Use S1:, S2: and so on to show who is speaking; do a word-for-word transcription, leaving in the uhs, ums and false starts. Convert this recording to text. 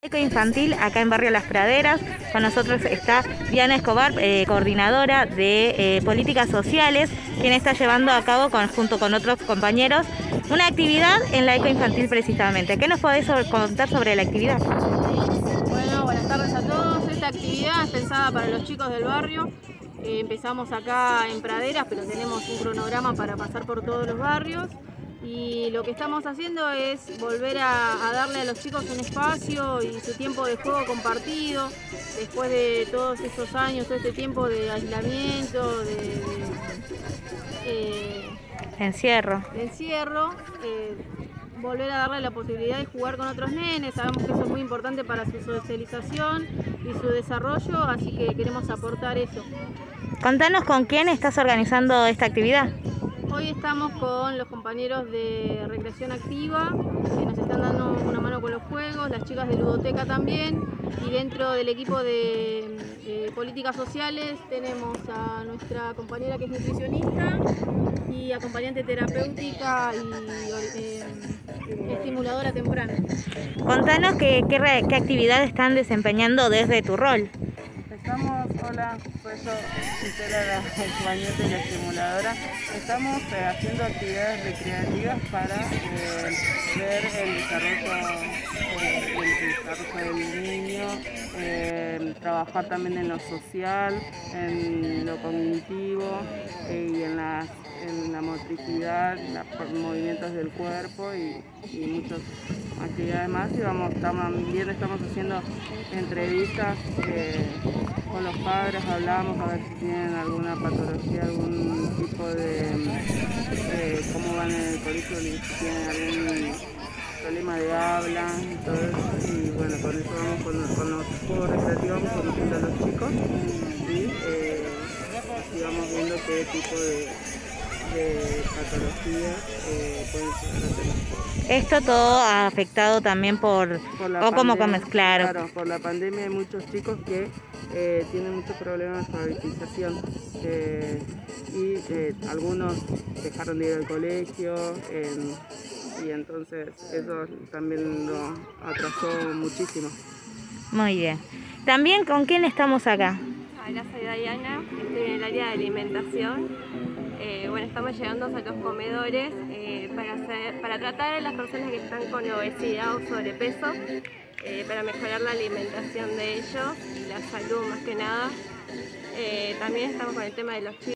S1: Infantil acá en Barrio Las Praderas. Con nosotros está Diana Escobar, eh, coordinadora de eh, políticas sociales, quien está llevando a cabo con, junto con otros compañeros una actividad en la Eco Infantil precisamente. ¿Qué nos podés sobre, contar sobre la actividad?
S2: Bueno, buenas tardes a todos. Esta actividad es pensada para los chicos del barrio. Eh, empezamos acá en Praderas, pero tenemos un cronograma para pasar por todos los barrios. Y lo que estamos haciendo es volver a, a darle a los chicos un espacio y su tiempo de juego compartido, después de todos estos años, todo este tiempo de aislamiento, de, de
S1: eh, encierro.
S2: De encierro eh, volver a darle la posibilidad de jugar con otros nenes. Sabemos que eso es muy importante para su socialización y su desarrollo, así que queremos aportar eso.
S1: Contanos con quién estás organizando esta actividad.
S2: Hoy estamos con los compañeros de Recreación Activa, que nos están dando una mano con los juegos, las chicas de Ludoteca también, y dentro del equipo de eh, Políticas Sociales tenemos a nuestra compañera que es nutricionista y acompañante terapéutica y eh, estimuladora temprana.
S1: Contanos qué, qué, qué actividad están desempeñando desde tu rol.
S3: Estamos, hola, pues yo, Gisela, la acompañante y la estimuladora. Estamos eh, haciendo actividades recreativas para eh, ver el desarrollo, eh, el desarrollo del niño, eh, trabajar también en lo social, en lo cognitivo eh, y en la, en la motricidad, los movimientos del cuerpo y, y muchas actividades más. Y vamos, también estamos haciendo entrevistas eh, con los padres, hablamos a ver si tienen alguna patología, algún tipo de, eh, cómo van en el colegio, si tienen algún problema de habla y todo eso. Y bueno, con eso vamos con, con los juegos recreativos, vamos conociendo a los chicos y, eh, y vamos viendo qué tipo de, de patologías eh, pueden llegar a tener.
S1: Esto todo ha afectado también por,
S3: por la
S1: o como
S3: pandemia,
S1: comes, claro.
S3: claro. Por la pandemia hay muchos chicos que eh, tienen muchos problemas de alfabetización eh, y eh, algunos dejaron de ir al colegio eh, y entonces eso también lo atrasó muchísimo.
S1: Muy bien. También, ¿con quién estamos acá?
S4: Hola, soy Diana, estoy en el área de alimentación. Eh, bueno, estamos llegando a los comedores eh, para, hacer, para tratar a las personas que están con obesidad o sobrepeso, eh, para mejorar la alimentación de ellos y la salud más que nada. Eh, también estamos con el tema de los chicos.